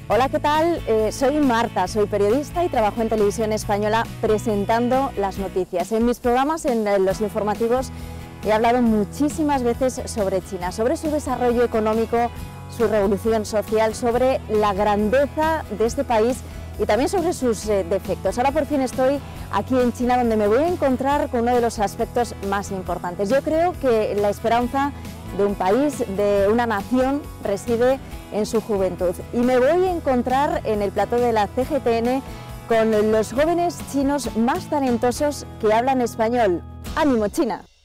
Hola, ¿qué tal? Soy Marta, soy periodista y trabajo en Televisión Española presentando las noticias. En mis programas, en los informativos, he hablado muchísimas veces sobre China, sobre su desarrollo económico, su revolución social, sobre la grandeza de este país y también sobre sus defectos. Ahora por fin estoy aquí en China, donde me voy a encontrar con uno de los aspectos más importantes. Yo creo que la esperanza de un país, de una nación, reside en su juventud. Y me voy a encontrar en el plató de la CGTN con los jóvenes chinos más talentosos que hablan español. ¡Ánimo, China!